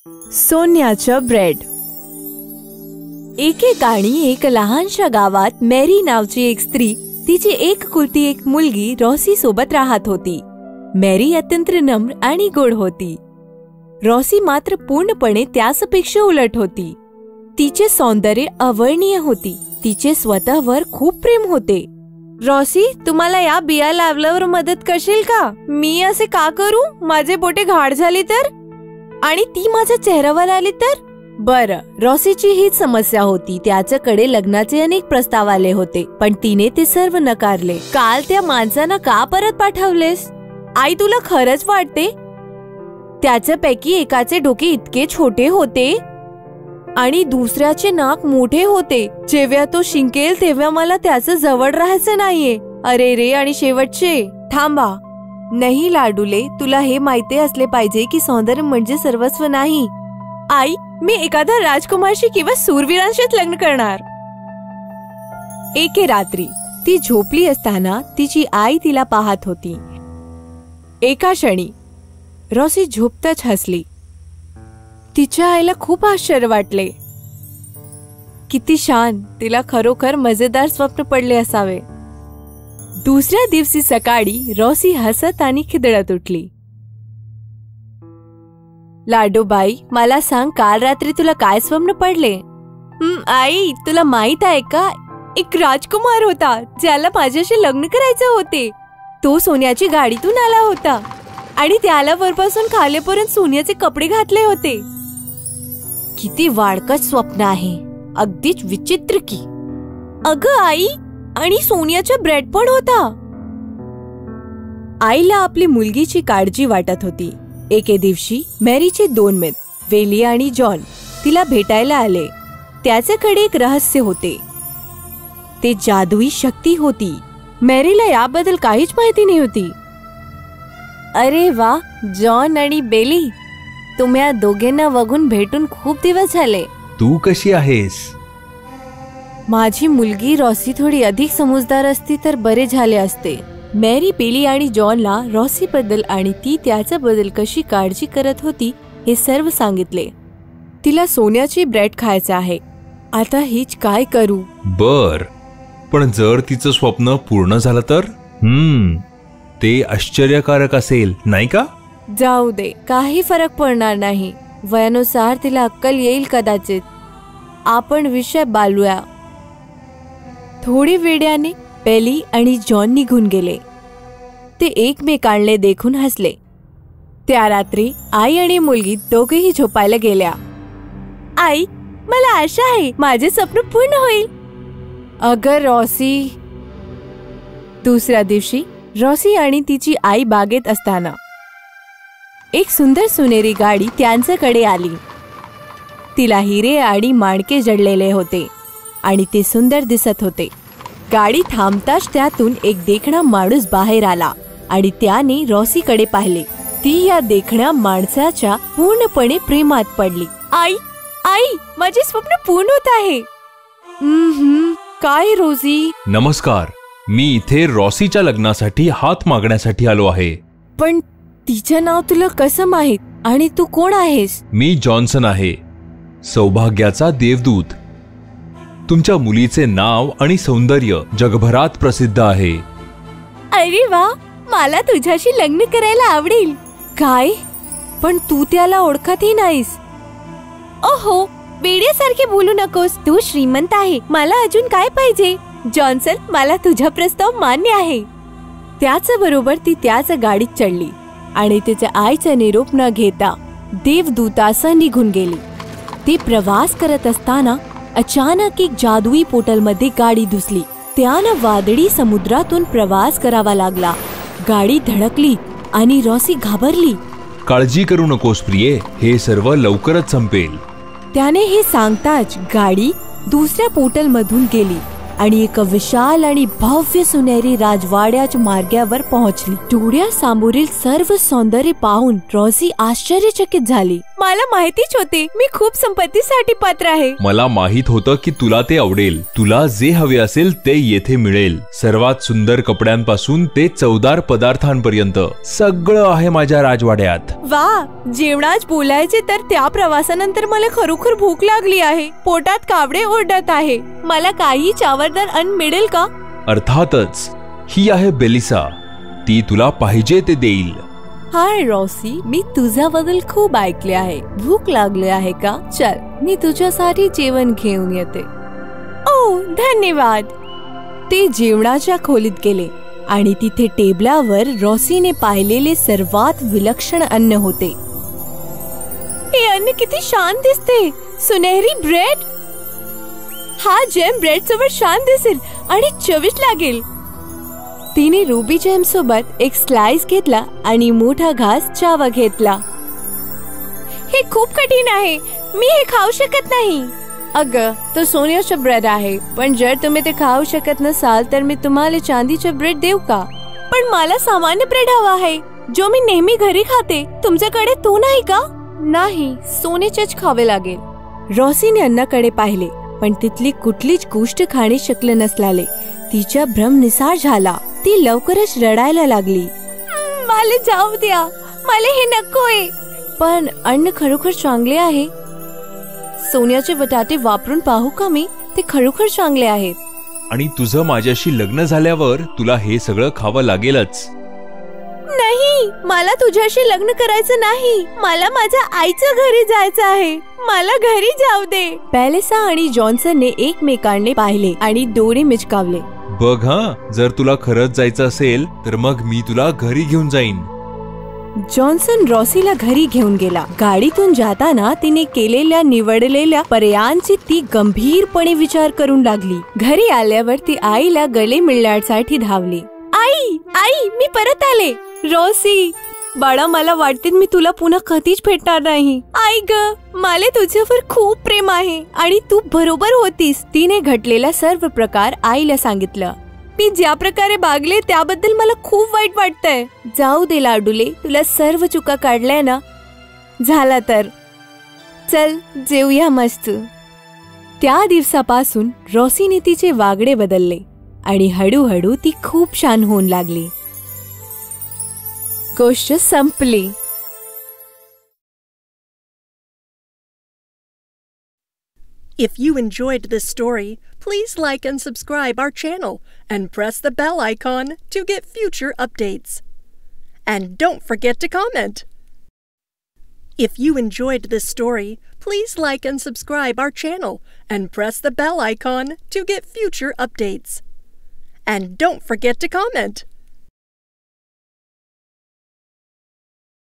सोन्याचं ब्रेड. एकेकाळी एक लहानशा गावात मेरी नावची एक स्त्री तिची एकुलती एक मुलगी रॉसी सोबत राहत होती. मेरी अत्यंत नम्र आणि गोड होती. रॉसी मात्र पूर्णपणे त्यापेक्षा उलट होती. तिचे सौंदर्य अवर्णनीय होती. तिचे स्वतःवर खूप प्रेम होते. रॉसी, तुम्हाला या बिया लावल्यावर मदत करशील का? मी असे का करू? माझे बोटे घाण झाली तर? आणि ती माझ्या चेहऱ्यावर आली तर? बरं, रॉसीची हीच समस्या होती. त्याच्याकडे लग्नाचे अनेक प्रस्ताव आले होते, पण तिने ते सर्व नकारले. काल त्या माणसांना का परत पाठवलेस? आई, तुला खरंच वाटते? त्याच्यापैकी एकाचे डोके इतके छोटे होते आणि दुसऱ्याचे नाक मोठे होते. जेव्हा तो शिंकेल तेव्हा मला त्याचं जवळ राहायचं नाहीये. अरे रे. आणि शेवटचे. थांबा. नाही लाडूले, तुला हे माहिती असले पाहिजे की सौंदर्य म्हणजे सर्वस्व नाही. आई, मी एखाद्या राजकुमारशी किंवा सूरवीरांशीच लग्न करणार. एके रात्री ती झोपली असताना तिची आई तिला पाहत होती. एका क्षणी रॉसी झोपताच हसली. तिच्या आईला खूप आश्चर्य वाटले. किती छान. तिला खरोखर मजेदार स्वप्न पडले असावे. दुसऱ्या दिवशी सकाळी रॉसी हसत आणि खिदळत उठली. लाडूबाई, मला सांग, काल रात्री तुला काय स्वप्न पडले? आई, तुला माहित आहे का, एक राजकुमार होता ज्याला माझ्याशी लग्न करायचे होते. तो सोन्याची गाडीतून आला होता आणि त्याला वरपासून खालीपर्यंत सोन्याचे कपडे घातले होते. किती वाडकट स्वप्न आहे. अगदीच विचित्र की. अगं आई, आणि सोन्याचा ब्रेड पण होता. आईला आपली मुलगीची काळजी वाटत होती. एके दिवशी मेरीचे 2 मित्र वेली आणि जॉन तिला भेटायला आले. त्याच्याकडे एक रहस्य होते. ते जादुई शक्ती होती. मेरीला याबद्दल काहीच माहिती नव्हती. अरे वा, जॉन आणि बेली, तुम्हा दोघांना बघून भेटून खूप दिवस झाले. तू कशी आहेस? माझी मुलगी रॉसी थोडी अधिक समजदार असती तर बरे झाले असते. मेरी बेली आणि जॉनला रॉसी बद्दल आणि ती त्याच्याबद्दल कशी काळजी करत होती हे सर्व सांगितले. तिला सोन्याची ब्रेड खायचे आहे. आता हीच काय करू? बर, पण जर तिचं स्वप्न पूर्ण झालं तर? ते आश्चर्यकारक असेल, नाही का? जाऊ दे, काही फरक पडणार नाही. वयानुसार तिला अक्कल येईल कदाचित. आपण विषय बालूया. थोडी वेळाने बेली आणि जॉन निघून गेले. ते एकमेकांना देखून हसले. त्या रात्री आई आणि मुलगी दोघेही झोपायला गेल्या. आई, मला आशा आहे माझे स्वप्न पूर्ण होईल. अगं रॉसी. दुसऱ्या दिवशी रॉसी आणि तिची आई बागेत असताना एक सुंदर सोनेरी गाडी त्यांच्याकडे आली. तिला हिरे आणि माणके जडलेले होते आणि ते सुंदर दिसत होते. गाडी थांबताच त्यातून एक देखणा माणूस बाहेर आला आणि त्याने रॉसीकडे पाहिले. ती या देखण्या माणसाच्या पूर्णपणे प्रेमात पडली. आई, आई, माझे स्वप्न पूर्ण होत आहे. काय रोजी? नमस्कार. मी इथे रॉसीच्या लग्नासाठी हात मागण्यासाठी आलो आहे. पण तिचं नाव तुला कसं माहित? आणि तू कोण आहेस? मी जॉन्सन आहे, सौभाग्याचा देवदूत. तुमच्या मुलीचे नाव आणि सौंदर्य जगभरात प्रसिद्ध आहे. अरे वा, मला तुझ्याशी लग्न करायला आवडेल. काय? पण तू त्याला ओळखतही नाहीस. ओहो, वेड्यासारखे बोलू नकोस. तू श्रीमंत आहे. मला अजून काय पाहिजे? जॉन्सन, मला तुझा प्रस्ताव मान्य आहे. त्याच्याबरोबर ती त्याच्या गाडीत चढली आणि तिच्या आईचा निरोप न घेता देवदूतासह निघून गेली. ती प्रवास करत असताना अचानक एक जादुई पोर्टलमध्ये गाडी घुसली. त्यानं वादळी समुद्रातून प्रवास करावा लागला. गाडी धडकली आणि रॉसी घाबरली. काळजी करू नकोस प्रिये, हे सर्व लवकरच संपेल. त्याने हे सांगताच गाडी दुसऱ्या पोर्टल मधून गेली आणि एक विशाल आणि भव्य सुनेरी राजवाड्याच्या मार्गावर पोहोचली. डोळ्यासमोरील सर्व सौंदर्य पाहून रॉसी आश्चर्यचकित झाली. मला माहितीच होते मी खूप संपत्तीसाठी पात्र आहे. मला माहित होतं की तुला ते आवडेल. तुला जे हवे असेल ते येथे मिळेल. सर्वात सुंदर कपड्यांपासून ते चवदार पदार्थांपर्यंत सगळं आहे माझ्या राजवाड्यात. वा, जेवणाच बोलायचे तर त्या प्रवासानंतर मला खरोखर भूक लागली आहे. पोटात कावडे ओरडत आहे. मला काही चवदार अन्न मिळेल का? अर्थातच. ही आहे बेलिसा. ती तुला पाहिजे ते देईल. हाय रॉसी, मी तुझ्याबद्दल खूप ऐकले आहे. भूक लागली आहे का? चल, मी तुझ्यासाठी जेवण घेऊन येते. ओ, धन्यवाद. ते जेवणाच्या खोलीत गेले आणि तिथे टेबलावर रॉसीने पाहिलेले सर्वात विलक्षण अन्न होते. हे अन्न किती छान दिसते. सुनहरी ब्रेड. हा जॅम ब्रेड सोबत छान दिसेल आणि चविष्ट लागेल. तिने रुबी जॅम सोबत एक स्लाइस घेतला आणि मोठा घास चावा घेतला. हे खूप कठीण आहे. मी हे खाऊ शकत नाही. अगं, तो सोन्याचा ब्रेड आहे. पण जर तुम्ही ते खाऊ शकत नसाल तर मी तुम्हाला चांदीचा ब्रेड देऊ का? पण मला सामान्य ब्रेड हवा आहे जो मी नेहमी घरी खाते. तुमच्याकडे तो नाही का? नाही, सोन्याचेच खावे लागेल. रॉसीने अन्नाकडे पाहिले पण तिथली कुठलीच गोष्ट खाणे शक्य नसल्याने तिचा भ्रम निसार झाला. ती लवकरच रडायला लागली. मला जाऊ द्या, मला हे नकोय. पण अन्न खरोखर चांगले आहे. सोन्याचे बटाटे वापरून पाहू का मी? ते खरोखर चांगले आहेत. आणि तुझं माझ्याशी लग्न झाल्यावर तुला हे सगळं खावं लागेलच. नाही, मला तुझ्याशी लग्न करायचं नाही. मला माझ्या आईच्या घरी जायचं आहे. मला घरी जाऊ दे. बेलिसा आणि जॉन्सनने एकमेकांना पाहिले आणि डोळे मिचकावले. बघ हा, जर तुला खरंच जायचं असेल तर मग मी तुला घरी घेऊन जाईन. जॉन्सन रॉसीला घरी घेऊन गेला. गाडीतून जाताना तिने केलेल्या निवडलेल्या पर्यायांची ती गंभीरपणे विचार करून लागली. घरी आल्यावर ती आईला गळे मिळण्यासाठी धावली. आई, आई, मी परत आले. रॉसी, बाळा, मला वाटते मी तुला पुन्हा कधीच भेटणार नाही. आई ग, मला तुझ्यावर खूप प्रेम आहे आणि तू बरोबर होतीस. तिने घडलेला सर्व प्रकार आईला सांगितलं. मी ज्या प्रकारे वागले त्याबद्दल मला खूप वाईट वाटतंय. जाऊ दे लाडूले, तुला सर्व चुका काढल्या ना. झाला तर चल जेऊया मस्त. त्या दिवसापासून रॉसीने तिचे वागणे बदलले आणि हळूहळू ती खूप छान होऊन लागली. गोष्ट संपली. If you enjoyed this story, please like and subscribe our channel and press the bell icon to get future updates. And don't forget to comment. If you enjoyed this story, please like and subscribe our channel and press the bell icon to get future updates. And don't forget to comment.